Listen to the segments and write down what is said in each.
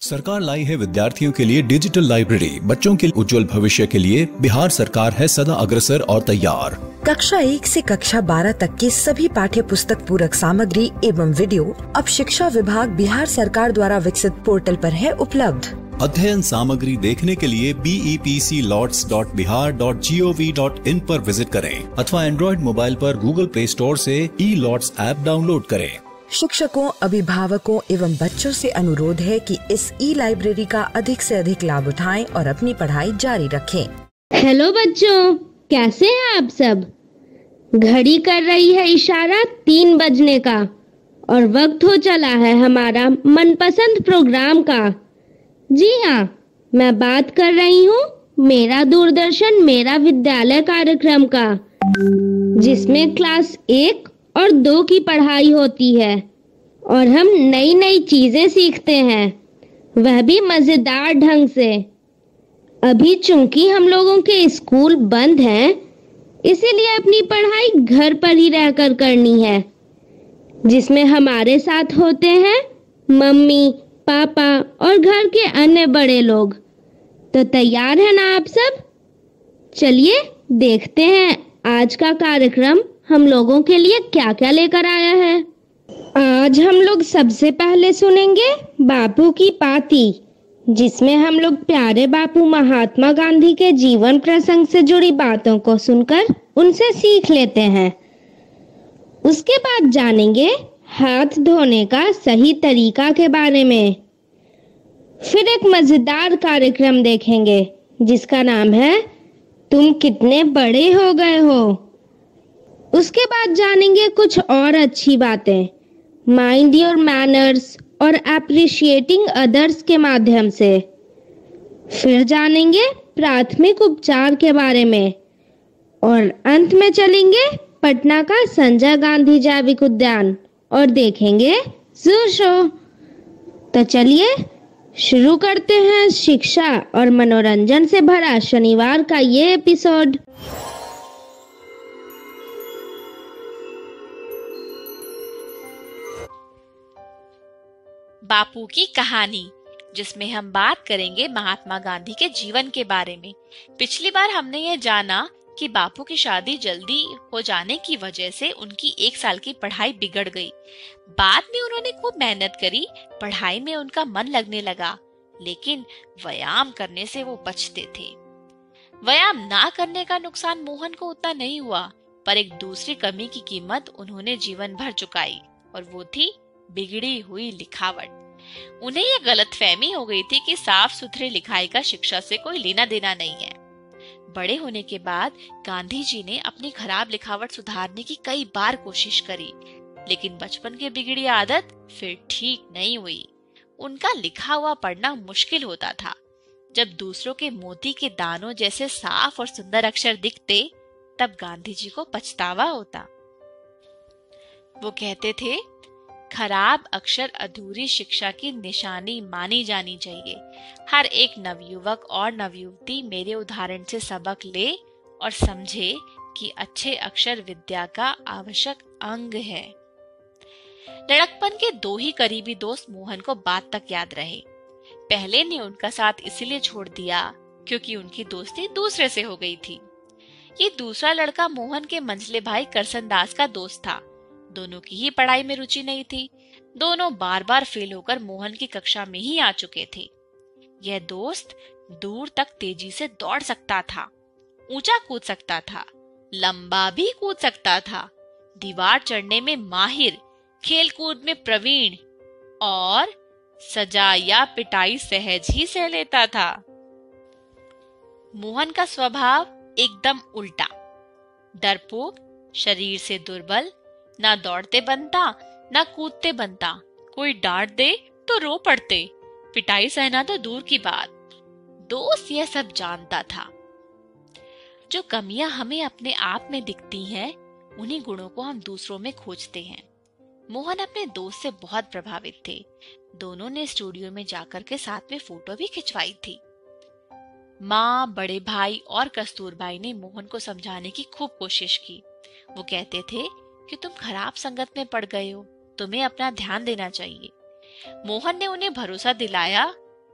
सरकार लाई है विद्यार्थियों के लिए डिजिटल लाइब्रेरी। बच्चों के उज्जवल भविष्य के लिए बिहार सरकार है सदा अग्रसर और तैयार। कक्षा 1 से कक्षा 12 तक की सभी पाठ्य पुस्तक पूरक सामग्री एवं वीडियो अब शिक्षा विभाग बिहार सरकार द्वारा विकसित पोर्टल पर है उपलब्ध। अध्ययन सामग्री देखने के लिए BEPCLots.bihar.gov.in पर विजिट करें अथवा एंड्रॉइड मोबाइल पर गूगल प्ले स्टोर से E-Lots ऐप डाउनलोड करें। शिक्षकों, अभिभावकों एवं बच्चों से अनुरोध है कि इस लाइब्रेरी का अधिक से अधिक लाभ उठाएं और अपनी पढ़ाई जारी रखें। हेलो बच्चों, कैसे हैं आप सब? घड़ी कर रही है इशारा 3 बजने का और वक्त हो चला है हमारा मनपसंद प्रोग्राम का। जी हाँ, मैं बात कर रही हूँ मेरा दूरदर्शन मेरा विद्यालय कार्यक्रम का, जिसमें क्लास 1 और 2 की पढ़ाई होती है और हम नई नई चीजें सीखते हैं, वह भी मजेदार ढंग से। अभी चूंकि हम लोगों के स्कूल बंद हैं, इसीलिए अपनी पढ़ाई घर पर ही रहकर करनी है, जिसमें हमारे साथ होते हैं मम्मी, पापा और घर के अन्य बड़े लोग। तो तैयार है ना आप सब? चलिए देखते हैं आज का कार्यक्रम हम लोगों के लिए क्या क्या लेकर आया है। आज हम लोग सबसे पहले सुनेंगे बापू की पाती, जिसमें हम लोग प्यारे बापू महात्मा गांधी के जीवन प्रसंग से जुड़ी बातों को सुनकर उनसे सीख लेते हैं। उसके बाद जानेंगे हाथ धोने का सही तरीका के बारे में। फिर एक मजेदार कार्यक्रम देखेंगे जिसका नाम है तुम कितने बड़े हो गए हो। उसके बाद जानेंगे कुछ और अच्छी बातें, माइंड योर मैनर्स और एप्रिशिएटिंग अदर्स के माध्यम से। फिर जानेंगे प्राथमिक उपचार के बारे में और अंत में चलेंगे पटना का संजय गांधी जैविक उद्यान और देखेंगे जू शो। तो चलिए शुरू करते हैं शिक्षा और मनोरंजन से भरा शनिवार का ये एपिसोड। बापू की कहानी, जिसमें हम बात करेंगे महात्मा गांधी के जीवन के बारे में। पिछली बार हमने ये जाना कि बापू की शादी जल्दी हो जाने की वजह से उनकी 1 साल की पढ़ाई बिगड़ गई। बाद में उन्होंने खूब मेहनत करी, पढ़ाई में उनका मन लगने लगा, लेकिन व्यायाम करने से वो बचते थे। व्यायाम ना करने का नुकसान मोहन को उतना नहीं हुआ, पर एक दूसरी कमी की कीमत उन्होंने जीवन भर चुकाई और वो थी बिगड़ी हुई लिखावट। उन्हें यह गलतफहमी हो गई थी कि साफ सुथरी लिखाई का शिक्षा से कोई लेना देना नहीं है। बड़े होने के बाद गांधी जी ने अपनी खराब लिखावट सुधारने की कई बार कोशिश करी, लेकिन बचपन की बिगड़ी आदत फिर ठीक नहीं हुई। उनका लिखा हुआ पढ़ना मुश्किल होता था। जब दूसरों के मोती के दानों जैसे साफ और सुंदर अक्षर दिखते, तब गांधी जी को पछतावा होता। वो कहते थे, खराब अक्षर अधूरी शिक्षा की निशानी मानी जानी चाहिए। हर एक नवयुवक और नवयुवती मेरे उदाहरण से सबक ले और समझे कि अच्छे अक्षर विद्या का आवश्यक अंग है। लड़कपन के 2 ही करीबी दोस्त मोहन को बात तक याद रहे। पहले ने उनका साथ इसलिए छोड़ दिया क्योंकि उनकी दोस्ती दूसरे से हो गई थी। ये दूसरा लड़का मोहन के मंझले भाई करसन दास का दोस्त था। दोनों की ही पढ़ाई में रुचि नहीं थी। दोनों बार बार फेल होकर मोहन की कक्षा में ही आ चुके थे। यह दोस्त दूर तक तेजी से दौड़ सकता था, ऊंचा कूद सकता था, लंबा भी कूद सकता था, दीवार चढ़ने में माहिर, खेल कूद में प्रवीण और सजा या पिटाई सहज ही सह लेता था। मोहन का स्वभाव एकदम उल्टा, डरपोक, शरीर से दुर्बल, ना दौड़ते बनता ना कूदते बनता। कोई डांट दे तो रो पड़ते, पिटाई सहना तो दूर की बात। दोस्त यह सब जानता था। जो कमियां हमें अपने आप में दिखती हैं, उन्हीं गुणों को हम दूसरों में खोजते हैं। मोहन अपने दोस्त से बहुत प्रभावित थे। दोनों ने स्टूडियो में जाकर के साथ में फोटो भी खिंचवाई थी। माँ, बड़े भाई और कस्तूरबाई ने मोहन को समझाने की खूब कोशिश की। वो कहते थे कि तुम खराब संगत में पड़ गए हो, तुम्हें अपना ध्यान देना चाहिए। मोहन ने उन्हें भरोसा दिलाया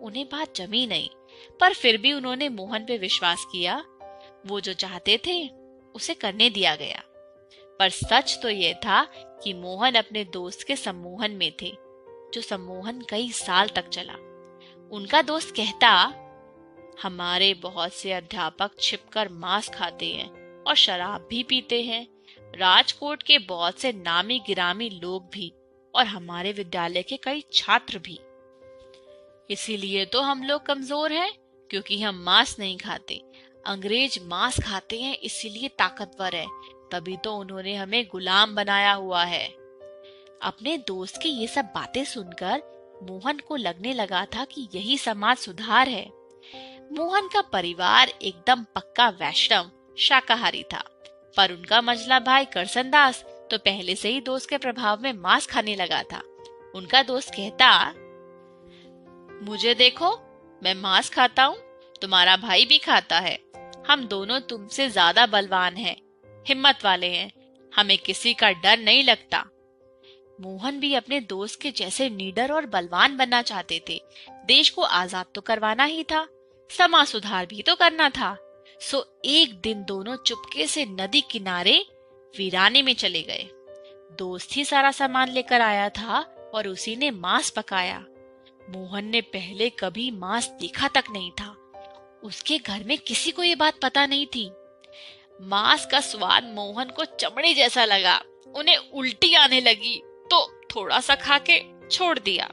उन्हें बात जमी नहीं, पर फिर भी उन्होंने मोहन पे विश्वास किया। वो जो चाहते थे उसे करने दिया गया। पर सच तो ये था कि मोहन अपने दोस्त के सम्मोहन में थे, जो सम्मोहन कई साल तक चला। उनका दोस्त कहता, हमारे बहुत से अध्यापक छिपकर मांस खाते हैं और शराब भी पीते हैं, राजकोट के बहुत से नामी गिरामी लोग भी, और हमारे विद्यालय के कई छात्र भी। इसीलिए तो हम लोग कमजोर हैं, क्योंकि हम मांस नहीं खाते। अंग्रेज मांस खाते हैं, इसीलिए ताकतवर है, तभी तो उन्होंने हमें गुलाम बनाया हुआ है। अपने दोस्त की ये सब बातें सुनकर मोहन को लगने लगा था कि यही समाज सुधार है। मोहन का परिवार एकदम पक्का वैष्णव शाकाहारी था, पर उनका मझला भाई करसनदास तो पहले से ही दोस्त के प्रभाव में मांस खाने लगा था। उनका दोस्त कहता, मुझे देखो, मैं मांस खाता हूँ, तुम्हारा भाई भी खाता है, हम दोनों तुमसे ज्यादा बलवान हैं, हिम्मत वाले हैं, हमें किसी का डर नहीं लगता। मोहन भी अपने दोस्त के जैसे निडर और बलवान बनना चाहते थे। देश को आजाद तो करवाना ही था, समाज सुधार भी तो करना था। सो एक दिन दोनों चुपके से नदी किनारे वीराने में चले गए। दोस्त ही सारा सामान लेकर आया था और उसी ने मांस पकाया। मोहन ने पहले कभी मांस देखा तक नहीं था। उसके घर में किसी को ये बात पता नहीं थी। मांस का स्वाद मोहन को चमड़े जैसा लगा। उन्हें उल्टी आने लगी तो थोड़ा सा खा के छोड़ दिया।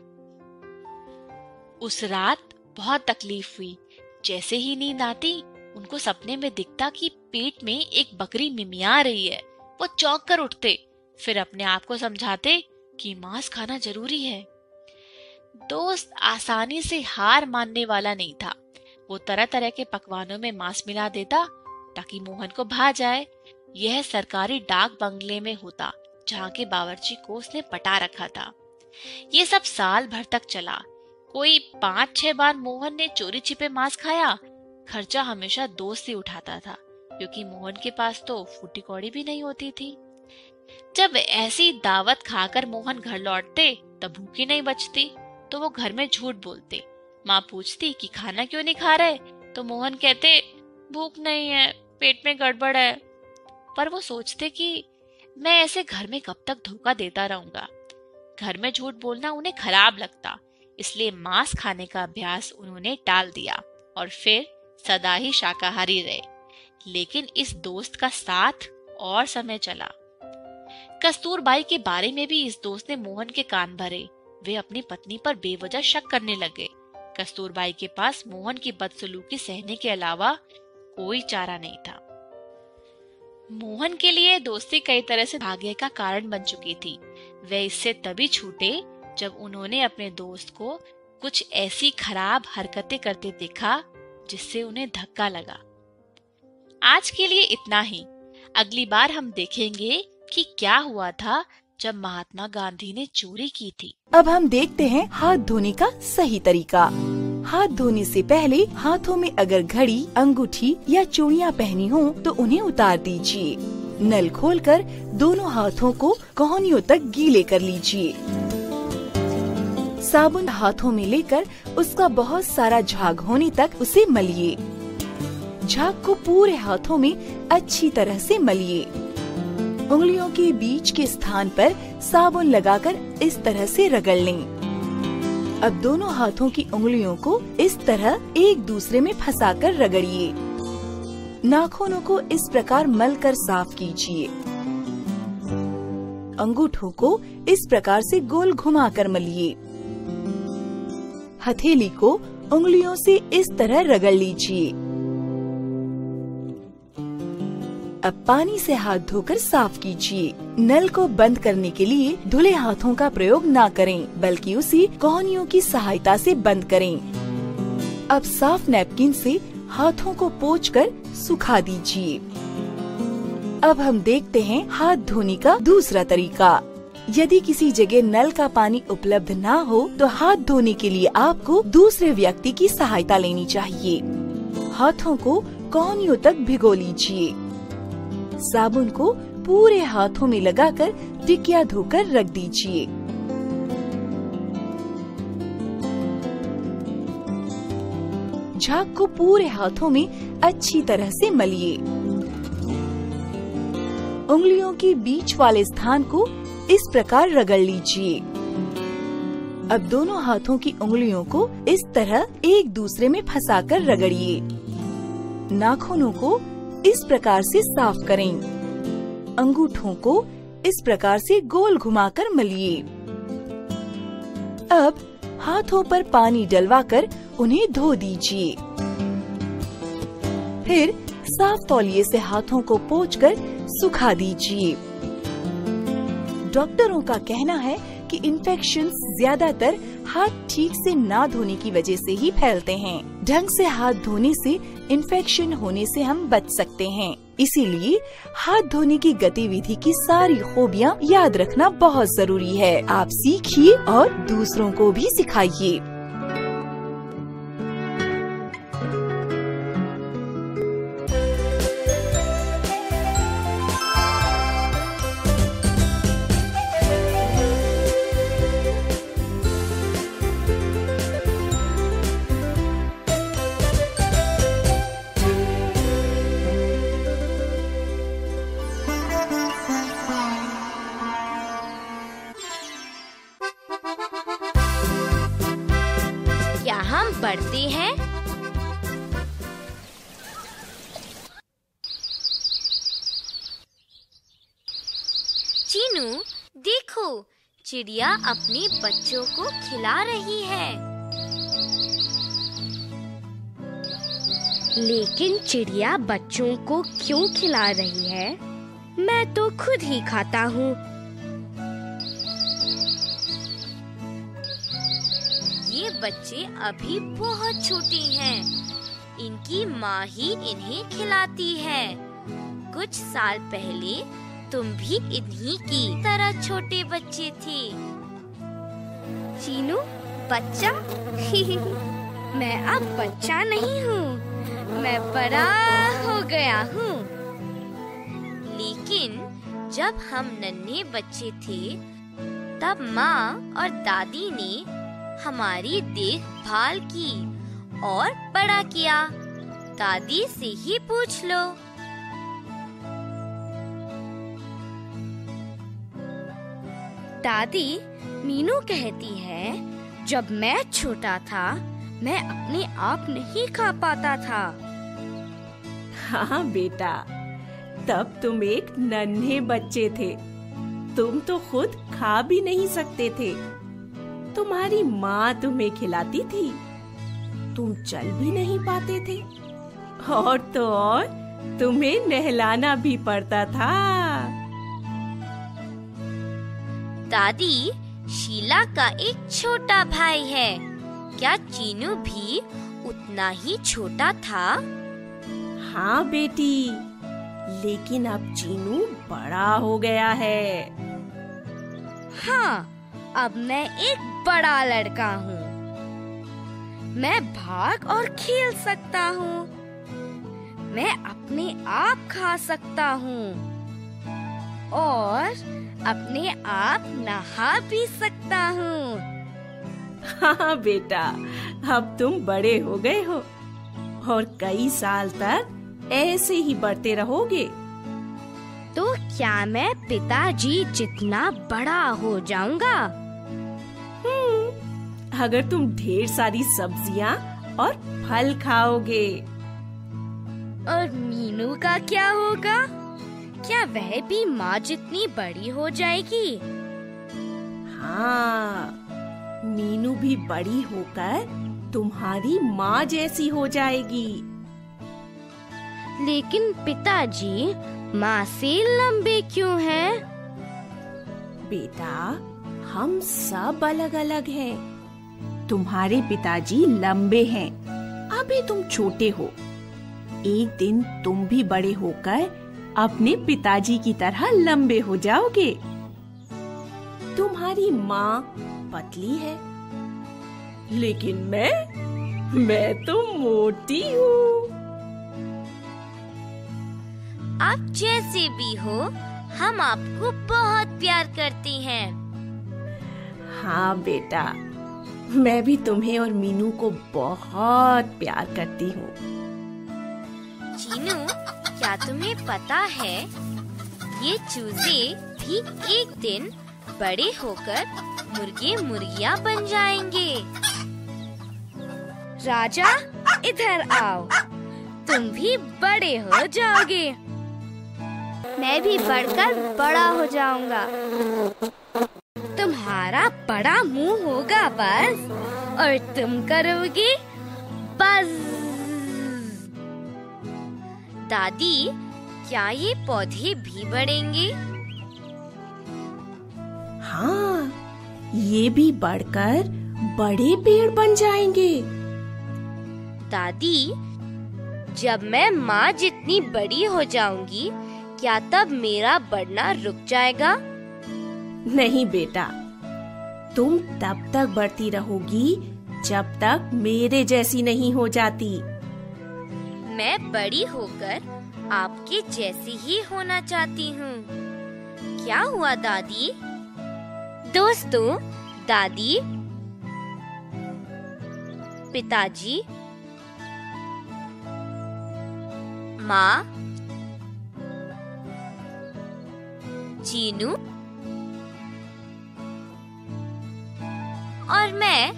उस रात बहुत तकलीफ हुई। जैसे ही नींद आती, उनको सपने में दिखता कि पेट में एक बकरी मिमिया रही है। वो चौंक कर उठते, फिर अपने आप को समझाते कि मांस खाना जरूरी है। दोस्त आसानी से हार मानने वाला नहीं था। वो तरह तरह के पकवानों में मांस मिला देता ताकि मोहन को भा जाए। यह सरकारी डाक बंगले में होता, जहाँ के बावर्ची को उसने पटा रखा था। ये सब साल भर तक चला। कोई 5-6 बार मोहन ने चोरी छिपे मांस खाया। खर्चा हमेशा दोस्त ही उठाता था, क्योंकि मोहन के पास तो फूटी कौड़ी भी नहीं होती थी। जब ऐसी दावत खाकर मोहन घर लौटते, तब भूखी नहीं बचती, तो वो घर में झूठ बोलते। माँ पूछती कि खाना क्यों नहीं खा रहे, तो मोहन कहते भूख नहीं है, पेट में गड़बड़ है। पर वो सोचते कि मैं ऐसे घर में कब तक धोखा देता रहूंगा। घर में झूठ बोलना उन्हें खराब लगता, इसलिए मांस खाने का अभ्यास उन्होंने टाल दिया और फिर सदा ही शाकाहारी रहे। लेकिन इस दोस्त का साथ और समय चला। कस्तूरबाई के बारे में भी इस दोस्त ने मोहन के कान भरे। वे अपनी पत्नी पर बेवजह शक करने लगे। कस्तूरबाई के पास मोहन की बदसलूकी सहने के अलावा कोई चारा नहीं था। मोहन के लिए दोस्ती कई तरह से भाग्य का कारण बन चुकी थी। वे इससे तभी छूटे जब उन्होंने अपने दोस्त को कुछ ऐसी खराब हरकतें करते देखा जिससे उन्हें धक्का लगा। आज के लिए इतना ही। अगली बार हम देखेंगे कि क्या हुआ था जब महात्मा गांधी ने चोरी की थी। अब हम देखते हैं हाथ धोने का सही तरीका। हाथ धोने से पहले हाथों में अगर घड़ी, अंगूठी या चूड़ियाँ पहनी हो तो उन्हें उतार दीजिए। नल खोलकर दोनों हाथों को कोहनियों तक गीले कर लीजिए। साबुन हाथों में लेकर उसका बहुत सारा झाग होने तक उसे मलिए। झाग को पूरे हाथों में अच्छी तरह से मलिए। उंगलियों के बीच के स्थान पर साबुन लगाकर इस तरह से रगड़ लें। अब दोनों हाथों की उंगलियों को इस तरह एक दूसरे में फंसाकर रगड़िए। नाखूनों को इस प्रकार मलकर साफ कीजिए। अंगूठों को इस प्रकार से गोल घुमाकर मलिए। हथेली को उंगलियों से इस तरह रगड़ लीजिए। अब पानी से हाथ धोकर साफ कीजिए। नल को बंद करने के लिए धुले हाथों का प्रयोग ना करें, बल्कि उसी कोहनियों की सहायता से बंद करें। अब साफ नैपकिन से हाथों को पोंछकर सुखा दीजिए। अब हम देखते हैं हाथ धोने का दूसरा तरीका। यदि किसी जगह नल का पानी उपलब्ध ना हो तो हाथ धोने के लिए आपको दूसरे व्यक्ति की सहायता लेनी चाहिए। हाथों को कोहनियों तक भिगो लीजिए। साबुन को पूरे हाथों में लगाकर टिकिया धोकर रख दीजिए। झाग को पूरे हाथों में अच्छी तरह से मलिए। उंगलियों के बीच वाले स्थान को इस प्रकार रगड़ लीजिए। अब दोनों हाथों की उंगलियों को इस तरह एक दूसरे में फंसाकर रगड़िए। नाखूनों को इस प्रकार से साफ करें। अंगूठों को इस प्रकार से गोल घुमाकर मलिए। अब हाथों पर पानी डलवाकर उन्हें धो दीजिए। फिर साफ तौलिए से हाथों को पोंछकर सुखा दीजिए। डॉक्टरों का कहना है कि इन्फेक्शन ज्यादातर हाथ ठीक से ना धोने की वजह से ही फैलते हैं। ढंग से हाथ धोने से इन्फेक्शन होने से हम बच सकते हैं। इसीलिए हाथ धोने की गतिविधि की सारी खूबियाँ याद रखना बहुत जरूरी है। आप सीखिए और दूसरों को भी सिखाइए। हम पढ़ते हैं। चीनू, देखो, चिड़िया अपने बच्चों को खिला रही है। लेकिन चिड़िया बच्चों को क्यों खिला रही है? मैं तो खुद ही खाता हूँ। ये बच्चे अभी बहुत छोटे हैं। इनकी माँ ही इन्हें खिलाती है। कुछ साल पहले तुम भी इन्हीं की तरह छोटे बच्चे थे। चीनू, बच्चा? मैं अब बच्चा नहीं हूँ, मैं बड़ा हो गया हूँ। लेकिन जब हम नन्हे बच्चे थे, तब माँ और दादी ने हमारी देखभाल की और बड़ा किया। दादी से ही पूछ लो। दादी, मीनू कहती है, जब मैं छोटा था, मैं अपने आप नहीं खा पाता था। हाँ बेटा, तब तुम एक नन्हे बच्चे थे। तुम तो खुद खा भी नहीं सकते थे। तुम्हारी माँ तुम्हें खिलाती थी। तुम चल भी नहीं पाते थे। और तो और तुम्हें नहलाना भी पड़ता था। दादी, शीला का एक छोटा भाई है। क्या चीनू भी उतना ही छोटा था? हाँ बेटी, लेकिन अब चीनू बड़ा हो गया है। हाँ, अब मैं एक बड़ा लड़का हूँ। मैं भाग और खेल सकता हूँ। मैं अपने आप खा सकता हूँ और अपने आप नहा भी सकता हूँ। हाँ बेटा, अब तुम बड़े हो गए हो और कई साल तक ऐसे ही बढ़ते रहोगे। तो क्या मैं पिताजी जितना बड़ा हो जाऊंगा? अगर तुम ढेर सारी सब्जियाँ और फल खाओगे। और मीनू का क्या होगा? क्या वह भी माँ जितनी बड़ी हो जाएगी? हाँ, मीनू भी बड़ी होकर तुम्हारी माँ जैसी हो जाएगी। लेकिन पिताजी माँ से लंबे क्यों हैं? बेटा, हम सब अलग अलग हैं। तुम्हारे पिताजी लंबे हैं, अभी तुम छोटे हो। एक दिन तुम भी बड़े होकर अपने पिताजी की तरह लंबे हो जाओगे। तुम्हारी माँ पतली है, लेकिन मैं तो मोटी हूँ। आप जैसे भी हो, हम आपको बहुत प्यार करते हैं। हाँ बेटा, मैं भी तुम्हें और मीनू को बहुत प्यार करती हूँ। चीनू, क्या तुम्हें पता है ये चूजे भी एक दिन बड़े होकर मुर्गे मुर्गियाँ बन जाएंगे। राजा, इधर आओ, तुम भी बड़े हो जाओगे। मैं भी बढ़कर बड़ा हो जाऊंगा। तुम्हारा बड़ा मुंह होगा बस, और तुम करोगे बस। दादी, क्या ये पौधे भी बढ़ेंगे? हाँ, ये भी बढ़कर बड़े पेड़ बन जाएंगे। दादी, जब मैं माँ जितनी बड़ी हो जाऊंगी, क्या तब मेरा बढ़ना रुक जाएगा? नहीं बेटा, तुम तब तक बढ़ती रहोगी जब तक मेरे जैसी नहीं हो जाती। मैं बड़ी होकर आपके जैसी ही होना चाहती हूँ। क्या हुआ दादी? दोस्तों, दादी, पिताजी, माँ, चीनू और मैं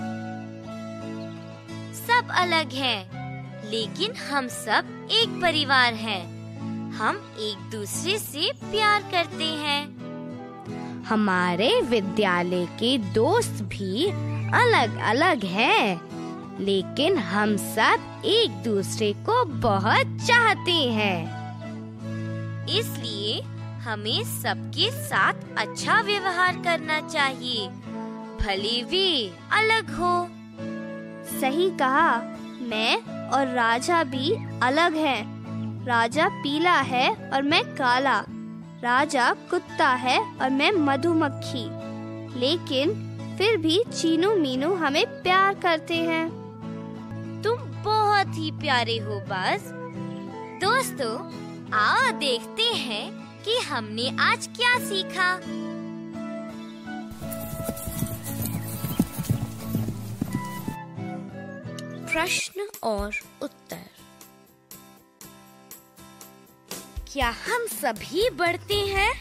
सब अलग हैं, लेकिन हम सब एक परिवार हैं। हम एक दूसरे से प्यार करते हैं। हमारे विद्यालय के दोस्त भी अलग अलग हैं, लेकिन हम सब एक दूसरे को बहुत चाहते हैं। इसलिए हमें सबके साथ अच्छा व्यवहार करना चाहिए, भले वे अलग हो। सही कहा। मैं और राजा भी अलग हैं। राजा पीला है और मैं काला। राजा कुत्ता है और मैं मधुमक्खी। लेकिन फिर भी चीनू मीनू हमें प्यार करते हैं। तुम बहुत ही प्यारे हो बस। दोस्तों, आओ देखते हैं कि हमने आज क्या सीखा। प्रश्न और उत्तर। क्या हम सभी बढ़ते हैं?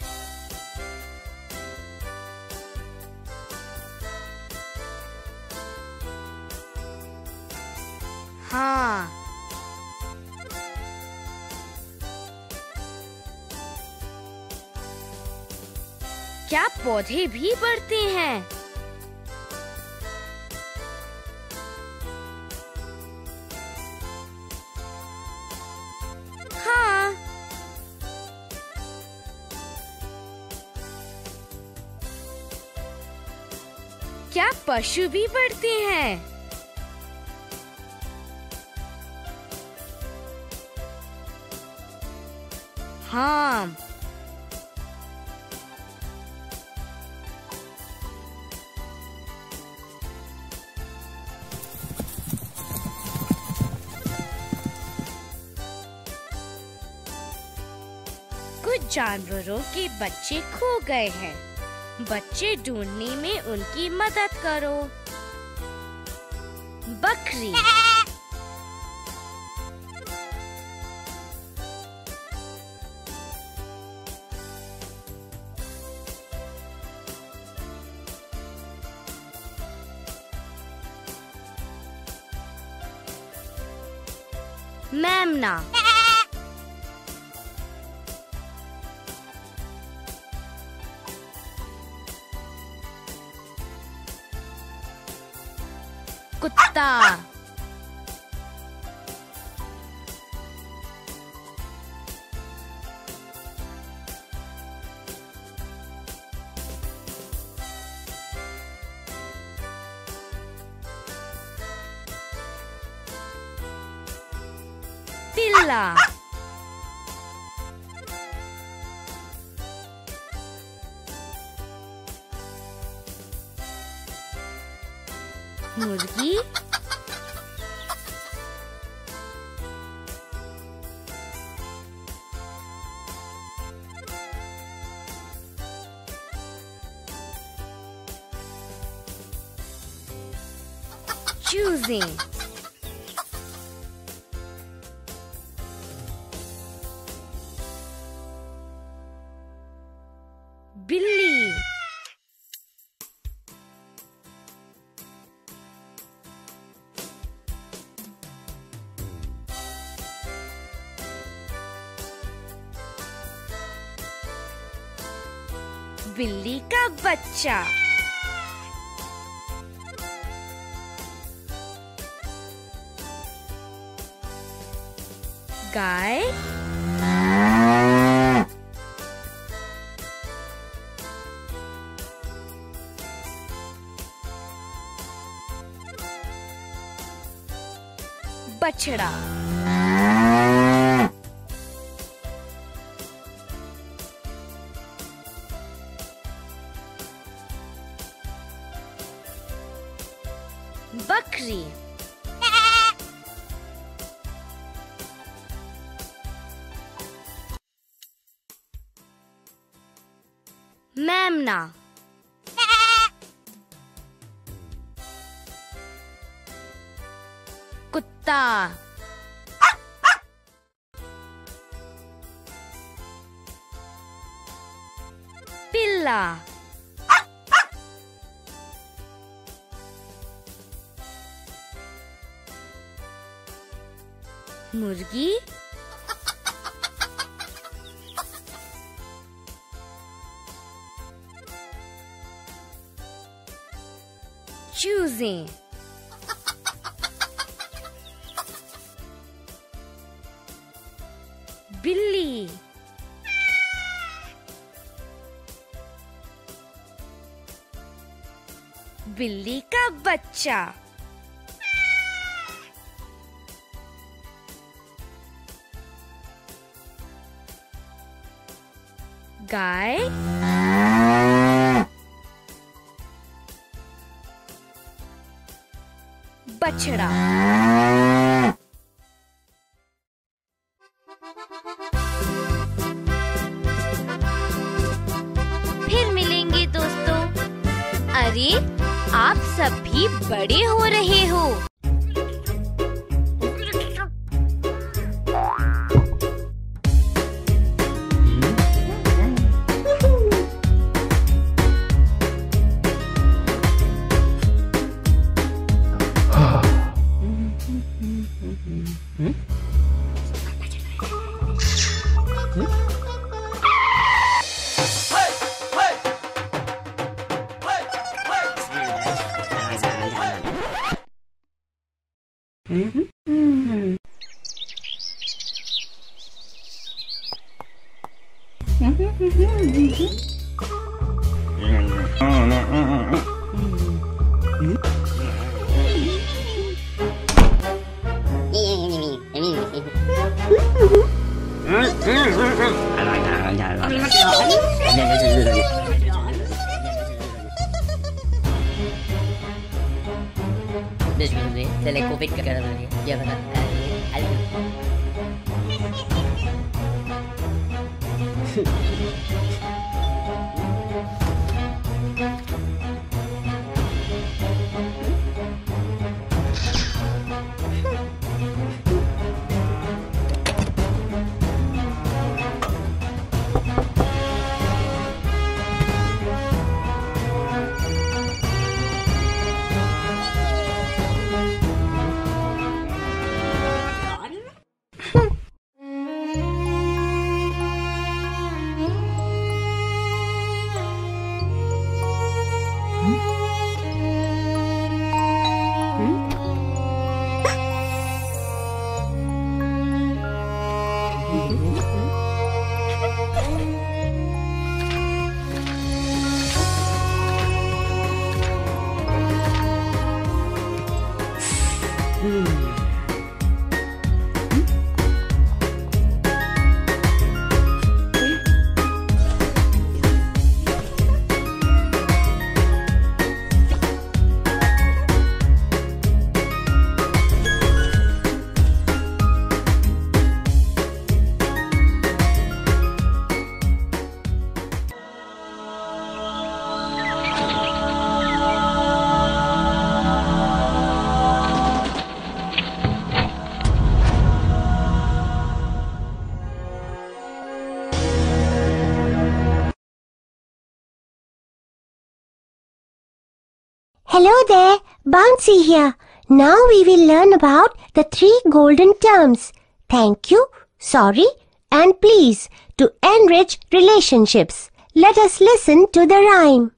हाँ। क्या पौधे भी बढ़ते हैं? हाँ। क्या पशु भी बढ़ते हैं? हाँ। कुछ जानवरों के बच्चे खो गए हैं। बच्चे ढूंढने में उनकी मदद करो। बकरी, मेमना, कुत्ता, बिल्ला, मुर्गी, choosing. बिल्ली, बिल्ली का बच्चा, गाय, बछड़ा, बकरी, मेमना, कुत्ता, पिल्ला, मुर्गी, choosing, बिल्ली, बिल्ली का बच्चा, गाय, बछड़ा, फिर मिलेंगे दोस्तों। अरे आप सब भी बड़े हो रहे हो। Se le COVID ke cara dia. Dia kata, Hello there, Bouncy here. Now we will learn about the 3 golden terms. Thank you, sorry, and please to enrich relationships. Let us listen to the rhyme.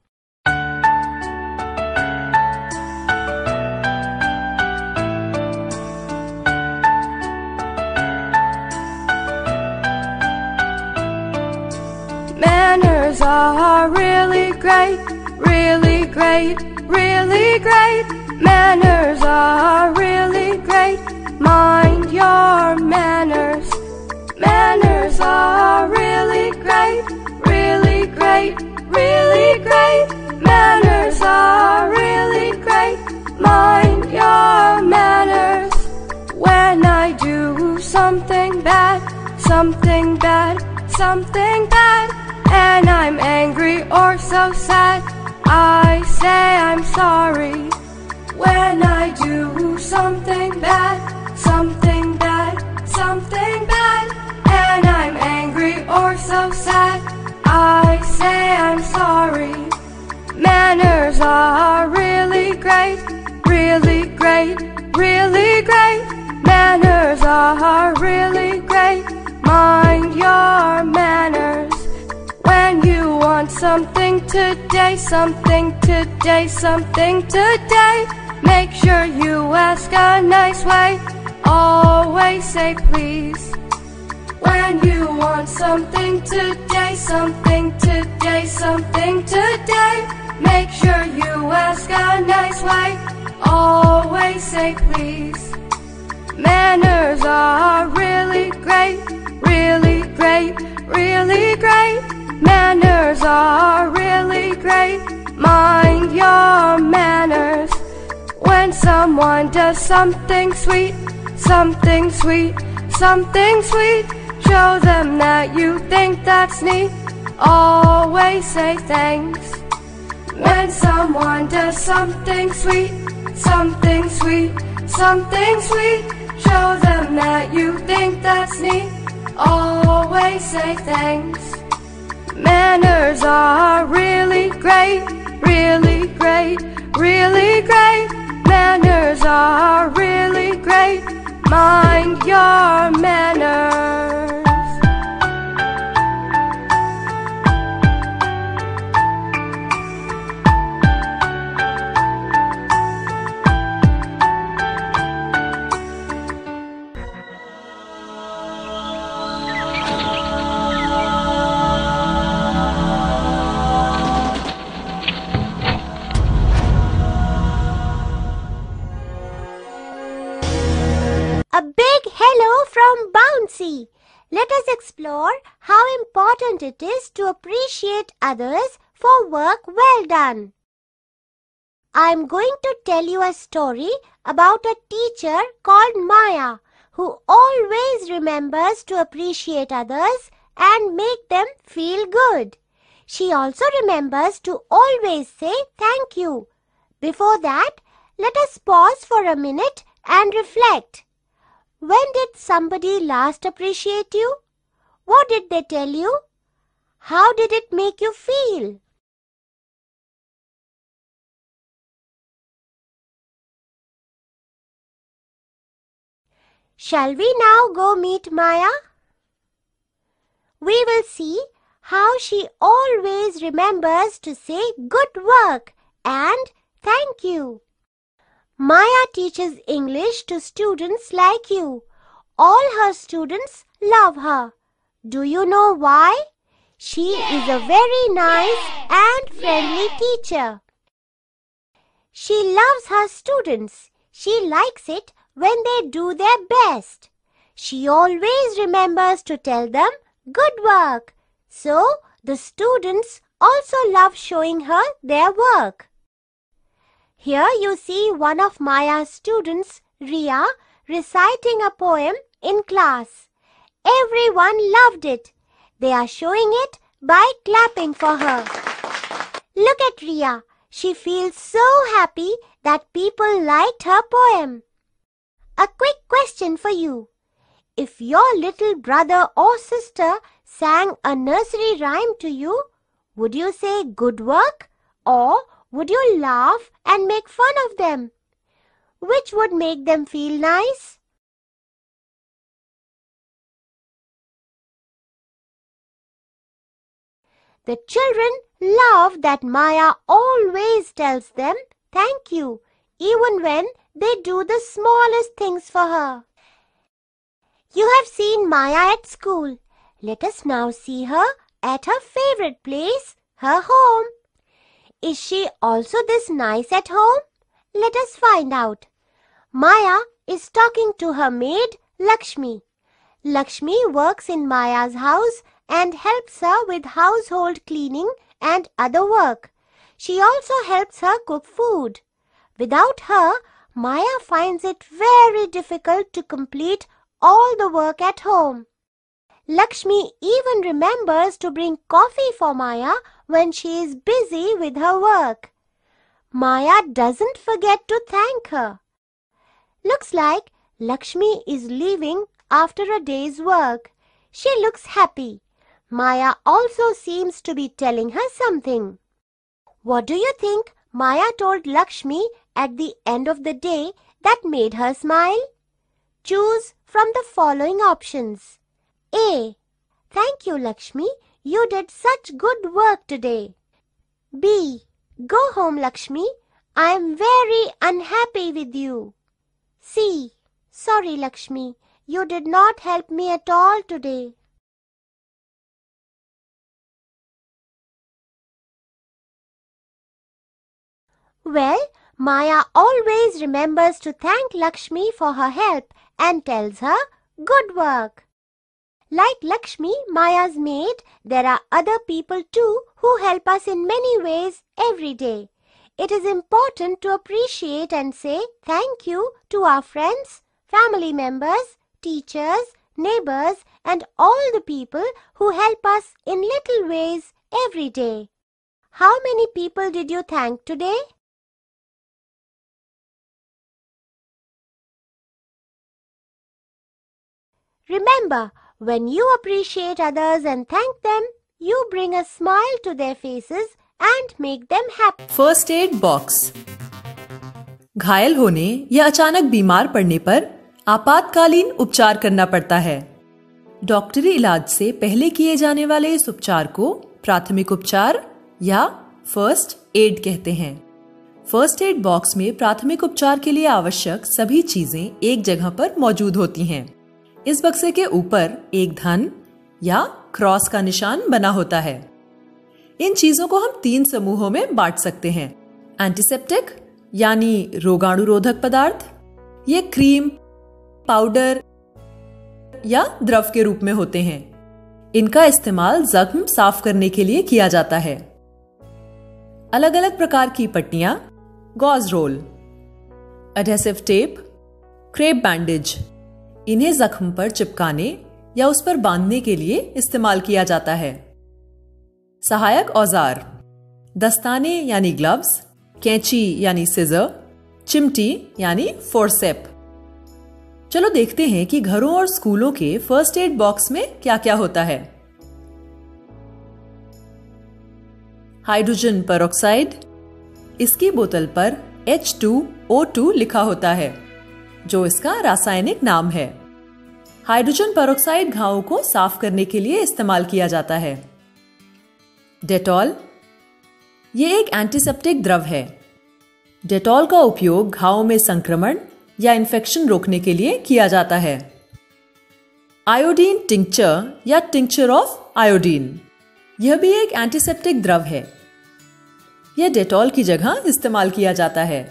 Manners are really great, really great, really great. Manners are really great. Mind your manners. Manners are really great, really great, really great. Manners are really great. Mind your manners. When I do something bad, something bad, something bad, and I'm angry or so sad, I say I'm sorry. When I do something bad, something bad, something bad, and I'm angry or so sad, I say I'm sorry. Manners are really great, really great, really great. Manners are really great. Mind your manners. When you want something today, something today, something today, make sure you ask a nice way. Always say please. When you want something today, something today, something today, make sure you ask a nice way. Always say please. Manners are really great, really great, really great. Manners are really great. Mind your manners. When someone does something sweet, something sweet, something sweet, show them that you think that's neat. Always say thanks. When someone does something sweet, something sweet, something sweet, show them that you think that's neat. Always say thanks. Manners are really great, really great, really great. Manners are really great. Mind your manners. A big hello from Bouncy. Let us explore how important it is to appreciate others for work well done. I am going to tell you a story about a teacher called Maya who always remembers to appreciate others and make them feel good. She also remembers to always say thank you. Before that, let us pause for a minute and reflect. When did somebody last appreciate you? What did they tell you? How did it make you feel? Shall we now go meet Maya? We will see how she always remembers to say good work and thank you. Maya teaches English to students like you. All her students love her. Do you know why? She is a very nice and friendly teacher. She loves her students. She likes it when they do their best. She always remembers to tell them good work. So the students also love showing her their work. Here you see one of Maya's students, Ria, reciting a poem in class. Everyone loved it. They are showing it by clapping for her. Look at Ria. She feels so happy that people liked her poem. A quick question for you. If your little brother or sister sang a nursery rhyme to you, would you say good work or Would you laugh and make fun of them? Which would make them feel nice? The children love that Maya always tells them thank you, even when they do the smallest things for her. You have seen Maya at school. Let us now see her at her favorite place, her home. Is she also this nice at home? Let us find out. Maya is talking to her maid, Lakshmi. Lakshmi works in Maya's house and helps her with household cleaning and other work. She also helps her cook food. Without her, Maya finds it very difficult to complete all the work at home. Lakshmi even remembers to bring coffee for Maya when she is busy with her work. Maya doesn't forget to thank her. Looks like Lakshmi is leaving after a day's work. She looks happy. Maya also seems to be telling her something. What do you think Maya told Lakshmi at the end of the day that made her smile? Choose from the following options. A. Thank you, Lakshmi. You did such good work today. B. Go home, Lakshmi. I am very unhappy with you. C. Sorry, Lakshmi. You did not help me at all today. Well, Maya always remembers to thank Lakshmi for her help and tells her, good work. Like Lakshmi, Maya's maid, there are other people too who help us in many ways every day. It is important to appreciate and say thank you to our friends, family members, teachers, neighbors, and all the people who help us in little ways every day. How many people did you thank today? Remember, when you appreciate others and thank them, you bring a smile to their faces and make them happy. First aid box. घायल होने या अचानक बीमार पड़ने पर आपातकालीन उपचार करना पड़ता है। डॉक्टरी इलाज से पहले किए जाने वाले इस उपचार को प्राथमिक उपचार या फर्स्ट एड कहते हैं। फर्स्ट एड बॉक्स में प्राथमिक उपचार के लिए आवश्यक सभी चीजें एक जगह पर मौजूद होती हैं। इस बक्से के ऊपर एक धन या क्रॉस का निशान बना होता है। इन चीजों को हम 3 समूहों में बांट सकते हैं। एंटीसेप्टिक यानी रोगाणुरोधक पदार्थ, ये क्रीम, पाउडर या द्रव के रूप में होते हैं। इनका इस्तेमाल जख्म साफ करने के लिए किया जाता है। अलग अलग प्रकार की पट्टियां, gauze roll, adhesive tape, crepe bandage, इन्हें जख्म पर चिपकाने या उस पर बांधने के लिए इस्तेमाल किया जाता है। सहायक औजार, दस्ताने यानी ग्लव्स, कैंची यानी सिजर, चिमटी यानी फोर्सेप। चलो देखते हैं कि घरों और स्कूलों के फर्स्ट एड बॉक्स में क्या क्या होता है। हाइड्रोजन पेरोक्साइड, इसकी बोतल पर H2O2 लिखा होता है, जो इसका रासायनिक नाम है। हाइड्रोजन पेरोक्साइड घावों को साफ करने के लिए इस्तेमाल किया जाता है। डेटॉल, ये एक एंटीसेप्टिक द्रव है। डेटॉल का उपयोग घावों में संक्रमण या इन्फेक्शन रोकने के लिए किया जाता है। आयोडीन टिंक्चर या टिंक्चर ऑफ आयोडीन, यह भी एक एंटीसेप्टिक द्रव है। यह डेटॉल की जगह इस्तेमाल किया जाता है।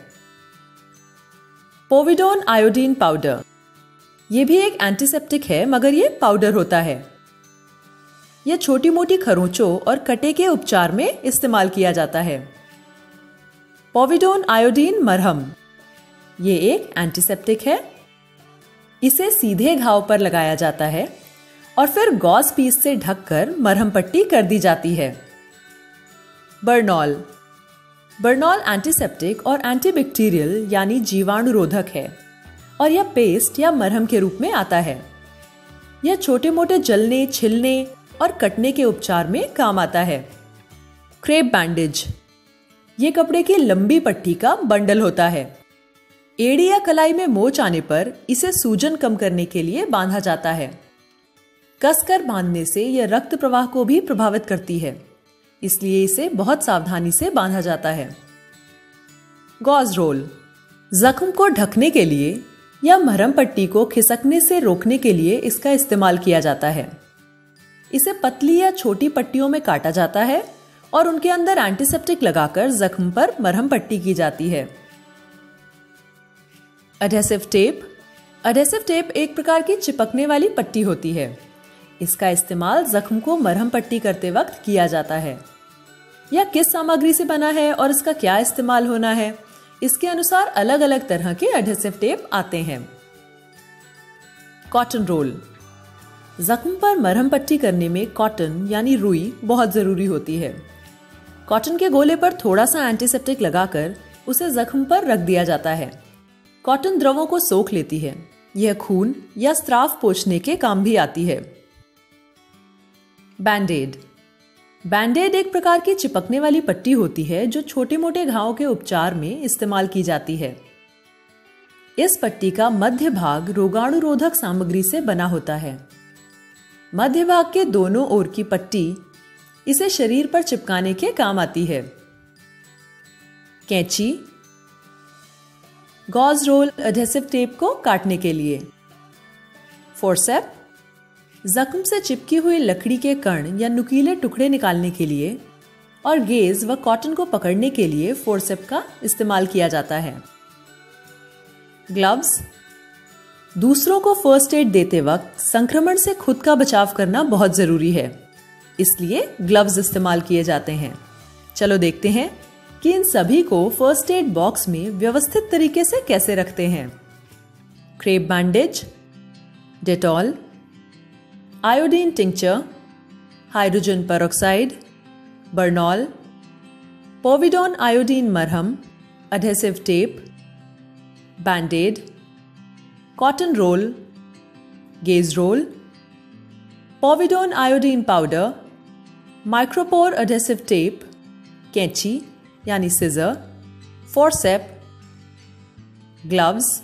पोविडोन आयोडीन पाउडर, यह भी एक एंटीसेप्टिक है मगर यह पाउडर होता है। यह छोटी मोटी खरोंचों और कटे के उपचार में इस्तेमाल किया जाता है। पोविडोन आयोडीन मरहम, ये एक एंटीसेप्टिक है। इसे सीधे घाव पर लगाया जाता है और फिर गॉज पीस से ढककर मरहम पट्टी कर दी जाती है। बर्नॉल, बर्नॉल एंटीसेप्टिक और एंटीबैक्टीरियल यानी जीवाणुरोधक है और यह पेस्ट या मरहम के रूप में आता है। यह छोटे मोटे जलने, छिलने और कटने के उपचार में काम आता है। क्रेप बैंडेज, ये कपड़े की लंबी पट्टी का बंडल होता है। एड़ी या कलाई में मोच आने पर इसे सूजन कम करने के लिए बांधा जाता है। कसकर बांधने से यह रक्त प्रवाह को भी प्रभावित करती है, इसलिए इसे बहुत सावधानी से बांधा जाता है। गॉज रोल जख्म को ढकने के लिए या मरहम पट्टी को खिसकने से रोकने के लिए इसका इस्तेमाल किया जाता है। इसे पतली या छोटी पट्टियों में काटा जाता है और उनके अंदर एंटीसेप्टिक लगाकर जख्म पर मरहम पट्टी की जाती है। Adhesive tape. एडहेसिव टेप एक प्रकार की चिपकने वाली पट्टी होती है। इसका इस्तेमाल जख्म को मरहम पट्टी करते वक्त किया जाता है। यह किस सामग्री से बना है और इसका क्या इस्तेमाल होना है, इसके अनुसार अलग अलग तरह के एडहेसिव टेप आते हैं। Cotton roll. जख्म पर मरहम पट्टी करने में कॉटन यानी रुई बहुत जरूरी होती है। कॉटन के गोले पर थोड़ा सा एंटीसेप्टिक लगाकर उसे जख्म पर रख दिया जाता है। कॉटन द्रवों को सोख लेती है। यह खून या स्त्राव पोंछने के काम भी आती है। बैंडेड। बैंडेड एक प्रकार की चिपकने वाली पट्टी होती है जो छोटे मोटे घावों के उपचार में इस्तेमाल की जाती है। इस पट्टी का मध्य भाग रोगाणुरोधक सामग्री से बना होता है। मध्य भाग के दोनों ओर की पट्टी इसे शरीर पर चिपकाने के काम आती है। कैंची। गॉज रोल एडहेसिव टेप को काटने के लिए। फोर्सेप। जख्म से चिपकी हुई लकड़ी के कण या नुकीले टुकड़े निकालने के लिए और गेज व कॉटन को पकड़ने के लिए फोर्सेप का इस्तेमाल किया जाता है। ग्लव्स। दूसरों को फर्स्ट एड देते वक्त संक्रमण से खुद का बचाव करना बहुत जरूरी है, इसलिए ग्लव्स इस्तेमाल किए जाते हैं। चलो देखते हैं कि इन सभी को फर्स्ट एड बॉक्स में व्यवस्थित तरीके से कैसे रखते हैं। Crepe bandage, Dettol, iodine tincture, hydrogen peroxide, Burnol, povidone iodine मरहम, adhesive tape, bandaid, cotton roll, gauze roll, povidone iodine powder, micropore adhesive tape, कैंची यानी सिजर, फोर्सेप, ग्लव्स।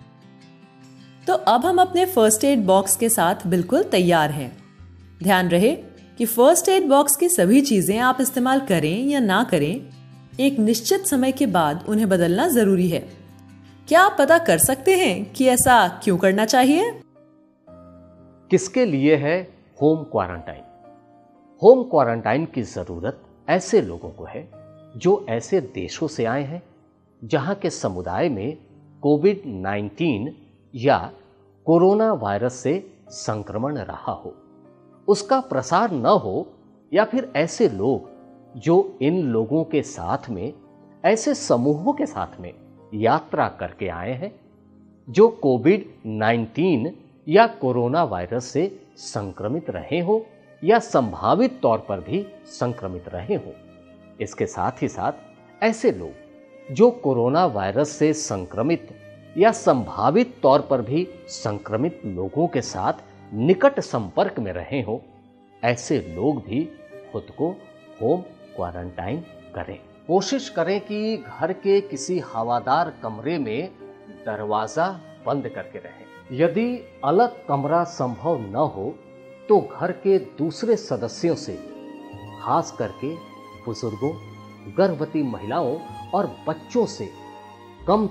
तो अब हम अपने फर्स्ट एड बॉक्स के साथ बिल्कुल तैयार हैं। ध्यान रहे कि फर्स्ट एड बॉक्स की सभी चीजें आप इस्तेमाल करें या ना करें, एक निश्चित समय के बाद उन्हें बदलना जरूरी है। क्या आप पता कर सकते हैं कि ऐसा क्यों करना चाहिए? किसके लिए है होम क्वारंटाइन? होम क्वारंटाइन की जरूरत ऐसे लोगों को है जो ऐसे देशों से आए हैं जहां के समुदाय में कोविड-19 या कोरोना वायरस से संक्रमण रहा हो, उसका प्रसार न हो, या फिर ऐसे लोग जो इन लोगों के साथ में, ऐसे समूहों के साथ में यात्रा करके आए हैं जो कोविड-19 या कोरोना वायरस से संक्रमित रहे हो या संभावित तौर पर भी संक्रमित रहे हो। इसके साथ ही साथ ऐसे लोग जो कोरोना वायरस से संक्रमित या संभावित तौर पर भी संक्रमित लोगों के साथ निकट संपर्क में रहे हो, ऐसे लोग भी खुद को होम क्वारंटाइन करें। कोशिश करें कि घर के किसी हवादार कमरे में दरवाजा बंद करके रहें। यदि अलग कमरा संभव न हो तो घर के दूसरे सदस्यों से, खास करके बुजुर्गों, गर्भवती महिलाओं और बच्चों से कम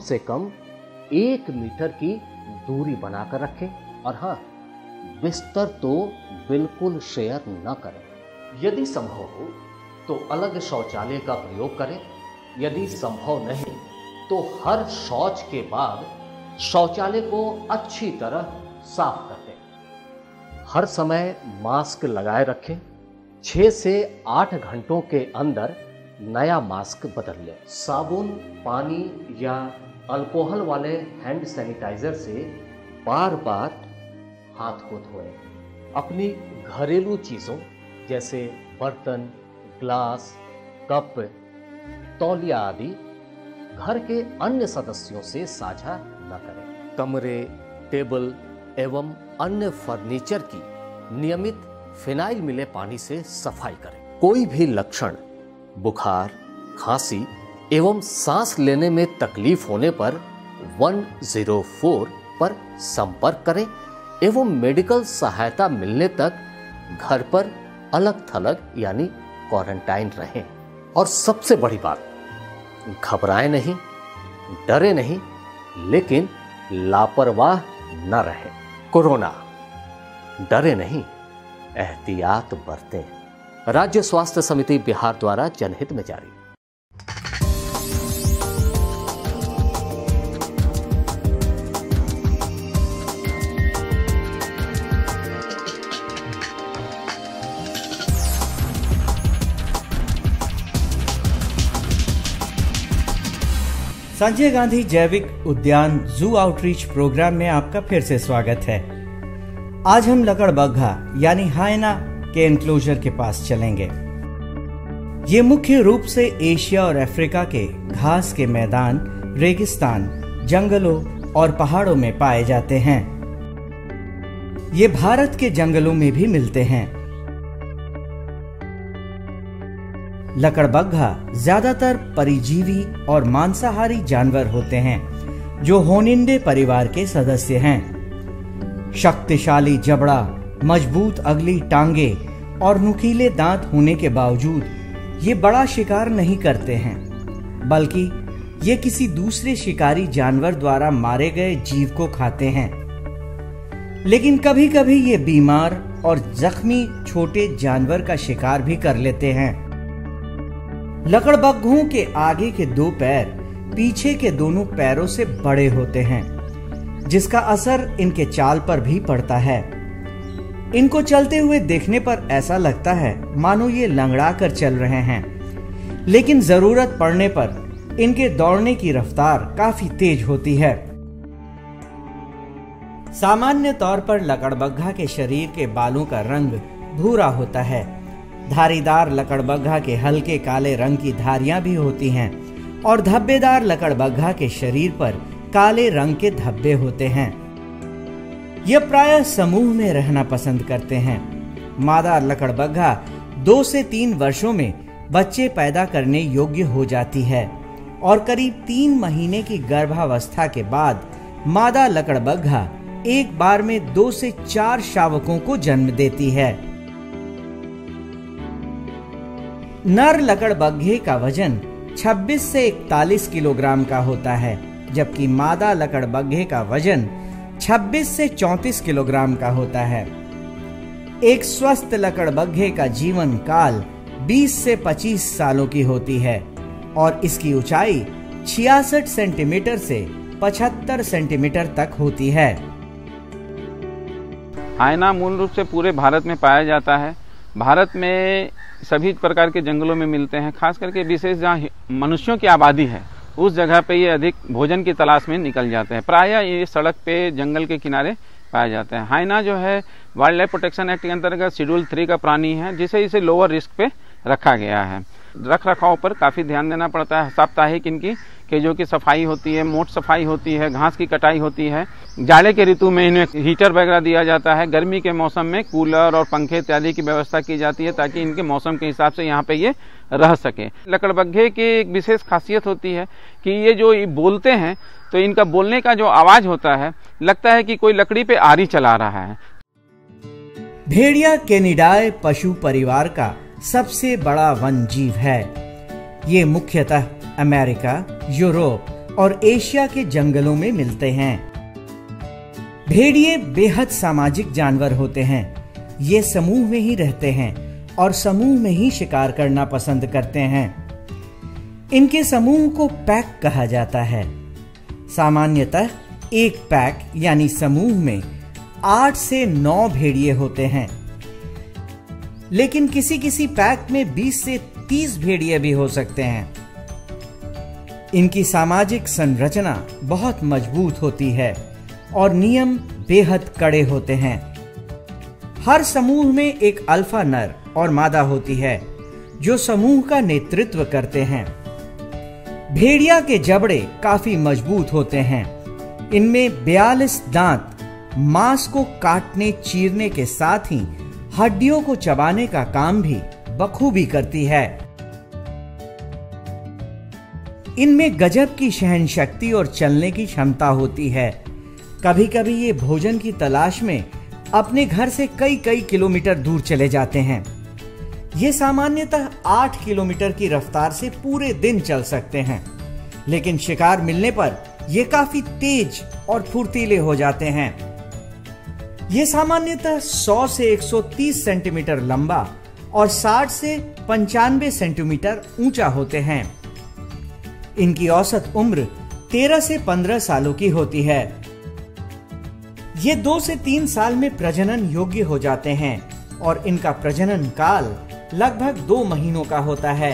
1 मीटर की दूरी बनाकर रखें। और हाँ, बिस्तर तो बिल्कुल शेयर न करें। यदि संभव हो तो अलग शौचालय का प्रयोग करें। यदि संभव नहीं तो हर शौच के बाद शौचालय को अच्छी तरह साफ कर दें। हर समय मास्क लगाए रखें। 6 से 8 घंटों के अंदर नया मास्क बदल लें। साबुन, पानी या अल्कोहल वाले हैंड सैनिटाइजर से बार बार हाथ को धोएं। अपनी घरेलू चीज़ों जैसे बर्तन, ग्लास, कप, तौलिया आदि घर के अन्य सदस्यों से साझा न करें। कमरे, टेबल एवं अन्य फर्नीचर की नियमित फिनाइल मिले पानी से सफाई करें। कोई भी लक्षण बुखार, खांसी एवं सांस लेने में तकलीफ होने पर 104 पर संपर्क करें एवं मेडिकल सहायता मिलने तक घर पर अलग थलग यानी क्वारंटाइन रहें। और सबसे बड़ी बात, घबराएं नहीं, डरे नहीं, लेकिन लापरवाह न रहें। कोरोना, डरे नहीं, एहतियात बरतें। राज्य स्वास्थ्य समिति बिहार द्वारा जनहित में जारी। संजय गांधी जैविक उद्यान जू आउटरीच प्रोग्राम में आपका फिर से स्वागत है। आज हम लकड़बग्घा यानी हायना के एनक्लोजर के पास चलेंगे। ये मुख्य रूप से एशिया और अफ्रीका के घास के मैदान, रेगिस्तान, जंगलों और पहाड़ों में पाए जाते हैं। ये भारत के जंगलों में भी मिलते हैं। लकड़बग्घा ज्यादातर परिजीवी और मांसाहारी जानवर होते हैं जो होनिंडे परिवार के सदस्य हैं। शक्तिशाली जबड़ा, मजबूत अगली टांगे और नुकीले दांत होने के बावजूद ये बड़ा शिकार नहीं करते हैं, बल्कि ये किसी दूसरे शिकारी जानवर द्वारा मारे गए जीव को खाते हैं। लेकिन कभी कभी ये बीमार और जख्मी छोटे जानवर का शिकार भी कर लेते हैं। लकड़बग्घों के आगे के 2 पैर पीछे के दोनों पैरों से बड़े होते हैं, जिसका असर इनके चाल पर भी पड़ता है। इनको चलते हुए देखने पर ऐसा लगता है मानो ये लंगड़ा कर चल रहे हैं, लेकिन जरूरत पड़ने पर इनके दौड़ने की रफ्तार काफी तेज होती है। सामान्य तौर पर लकड़बग्घा के शरीर के बालों का रंग भूरा होता है। धारीदार लकड़बग्घा के हल्के काले रंग की धारियां भी होती हैं और धब्बेदार लकड़बग्घा के शरीर पर काले रंग के धब्बे होते हैं। यह प्रायः समूह में रहना पसंद करते हैं। मादा लकड़बग्घा 2 से 3 वर्षों में बच्चे पैदा करने योग्य हो जाती है और करीब 3 महीने की गर्भावस्था के बाद मादा लकड़बग्घा एक बार में 2 से 4 शावकों को जन्म देती है। नर लकड़बग्घे का वजन 26 से 41 किलोग्राम का होता है, जबकि मादा लकड़बग्घे का वजन 26 से 34 किलोग्राम का होता है। एक स्वस्थ लकड़बग्घे का जीवन काल 20 से 25 सालों की होती है और इसकी ऊंचाई 66 सेंटीमीटर से 75 सेंटीमीटर तक होती है। हायना मूल रूप से पूरे भारत में पाया जाता है। भारत में सभी प्रकार के जंगलों में मिलते हैं, खास करके विशेष जहाँ मनुष्यों की आबादी है उस जगह पे ये अधिक भोजन की तलाश में निकल जाते हैं। प्रायः ये सड़क पे, जंगल के किनारे पाए जाते हैं। हायना जो है वाइल्ड लाइफ प्रोटेक्शन एक्ट के अंतर्गत शेड्यूल 3 का प्राणी है, जिसे इसे लोअर रिस्क पे रखा गया है। रख रखाव पर काफ़ी ध्यान देना पड़ता है। साप्ताहिक इनकी केजों की सफाई होती है, मोट सफाई होती है, घास की कटाई होती है। जाड़े के ऋतु में इन्हें हीटर वगैरह दिया जाता है। गर्मी के मौसम में कूलर और पंखे इत्यादि की व्यवस्था की जाती है ताकि इनके मौसम के हिसाब से यहाँ पे ये रह सके। लकड़बग्घे की एक विशेष खासियत होती है कि ये जो बोलते हैं तो इनका बोलने का जो आवाज होता है लगता है कि कोई लकड़ी पे आरी चला रहा है। भेड़िया कैनिडाए पशु परिवार का सबसे बड़ा वन जीव है। ये मुख्यतः अमेरिका, यूरोप और एशिया के जंगलों में मिलते हैं। भेड़िए बेहद सामाजिक जानवर होते हैं। ये समूह में ही रहते हैं और समूह में ही शिकार करना पसंद करते हैं। इनके समूह को पैक कहा जाता है। सामान्यतः एक पैक यानी समूह में 8 से 9 भेड़िए होते हैं, लेकिन किसी किसी पैक में 20 से 30 भेड़िए भी हो सकते हैं। इनकी सामाजिक संरचना बहुत मजबूत होती है और नियम बेहद कड़े होते हैं। हर समूह में एक अल्फा नर और मादा होती है जो समूह का नेतृत्व करते हैं। भेड़िया के जबड़े काफी मजबूत होते हैं। इनमें 42 दांत मांस को काटने चीरने के साथ ही हड्डियों को चबाने का काम भी बखूबी करती है। इनमें गजब की सहन शक्ति और चलने की क्षमता होती है। कभी कभी ये भोजन की तलाश में अपने घर से कई कई किलोमीटर दूर चले जाते हैं। ये सामान्यतः 8 किलोमीटर की रफ्तार से पूरे दिन चल सकते हैं, लेकिन शिकार मिलने पर ये काफी तेज और फुर्तीले हो जाते हैं। ये सामान्यतः 100 से 130 सेंटीमीटर लंबा और 60 से 95 सेंटीमीटर ऊंचा होते हैं। इनकी औसत उम्र 13 से 15 सालों की होती है। ये 2 से 3 साल में प्रजनन योग्य हो जाते हैं और इनका प्रजनन काल लगभग 2 महीनों का होता है।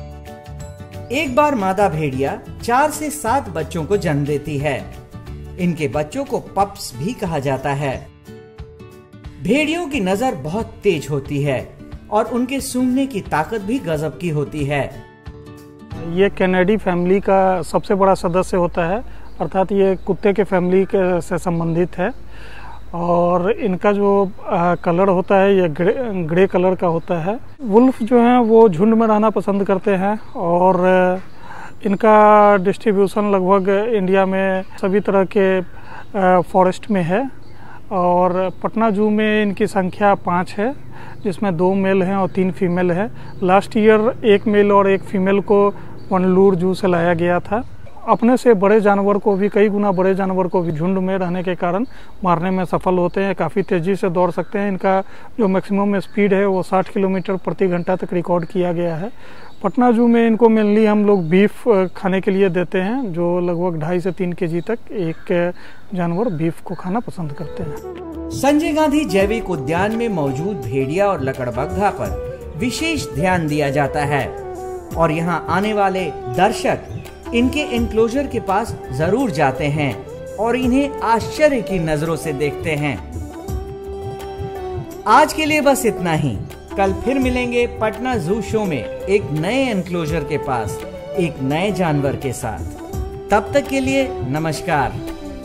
एक बार मादा भेड़िया 4 से 7 बच्चों को जन्म देती है। इनके बच्चों को पप्स भी कहा जाता है। भेड़ियों की नजर बहुत तेज होती है और उनके सूंघने की ताकत भी गजब की होती है। ये कैनेडी फैमिली का सबसे बड़ा सदस्य होता है, अर्थात ये कुत्ते के फैमिली से संबंधित है। और इनका जो कलर होता है ये ग्रे कलर का होता है। वुल्फ जो हैं वो झुंड में रहना पसंद करते हैं और इनका डिस्ट्रीब्यूशन लगभग इंडिया में सभी तरह के फॉरेस्ट में है। और पटना जू में इनकी संख्या 5 है, जिसमें 2 मेल हैं और 3 फीमेल है। लास्ट ईयर 1 मेल और 1 फीमेल को वनलूर जू से लाया गया था। अपने से बड़े जानवर को भी, कई गुना बड़े जानवर को भी झुंड में रहने के कारण मारने में सफल होते हैं। काफ़ी तेज़ी से दौड़ सकते हैं। इनका जो मैक्सिमम स्पीड है वो 60 किलोमीटर प्रति घंटा तक रिकॉर्ड किया गया है। पटना जू में इनको मेनली हम लोग बीफ खाने के लिए देते हैं, जो लगभग 2.5 से 3 केजी तक एक जानवर बीफ को खाना पसंद करते हैं। संजय गांधी जैविक उद्यान में मौजूद भेड़िया और लकड़बग्घा पर विशेष ध्यान दिया जाता है और यहाँ आने वाले दर्शक इनके एनक्लोजर के पास जरूर जाते हैं और इन्हें आश्चर्य की नजरों से देखते हैं। आज के लिए बस इतना ही। कल फिर मिलेंगे पटना जू शो में एक नए एनक्लोजर के पास एक नए जानवर के साथ। तब तक के लिए नमस्कार।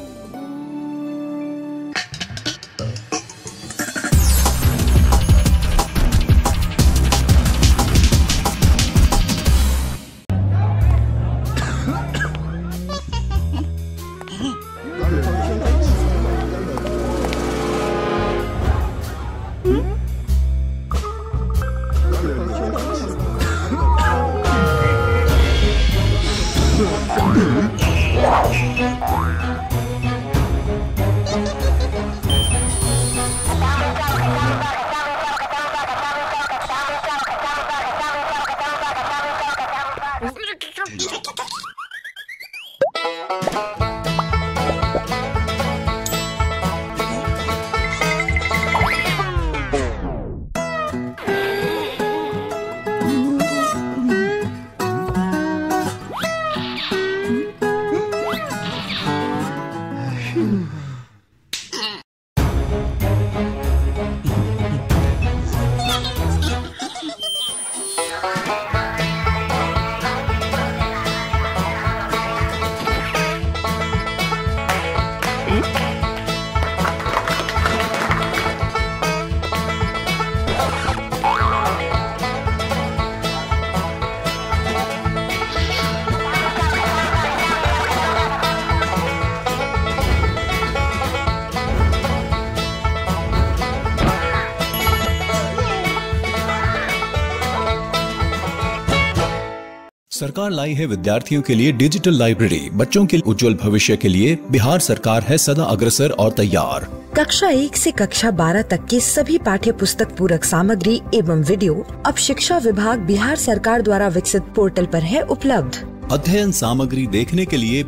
सरकार लाई है विद्यार्थियों के लिए डिजिटल लाइब्रेरी। बच्चों के उज्जवल भविष्य के लिए बिहार सरकार है सदा अग्रसर और तैयार। कक्षा 1 से कक्षा 12 तक की सभी पाठ्य पुस्तक पूरक सामग्री एवं वीडियो अब शिक्षा विभाग बिहार सरकार द्वारा विकसित पोर्टल पर है उपलब्ध। अध्ययन सामग्री देखने के लिए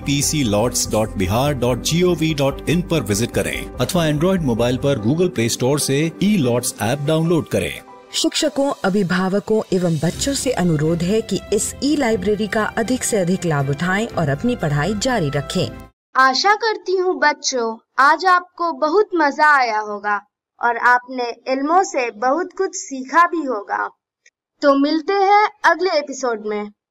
BEPCLOTS.bihar.gov.in पर विजिट करें अथवा एंड्रॉइड मोबाइल पर गूगल प्ले स्टोर से E-LOTS ऐप डाउनलोड करें। शिक्षकों, अभिभावकों एवं बच्चों से अनुरोध है कि इस ई-लाइब्रेरी का अधिक से अधिक लाभ उठाएं और अपनी पढ़ाई जारी रखें। आशा करती हूँ बच्चों आज आपको बहुत मजा आया होगा और आपने इल्मों से बहुत कुछ सीखा भी होगा। तो मिलते हैं अगले एपिसोड में।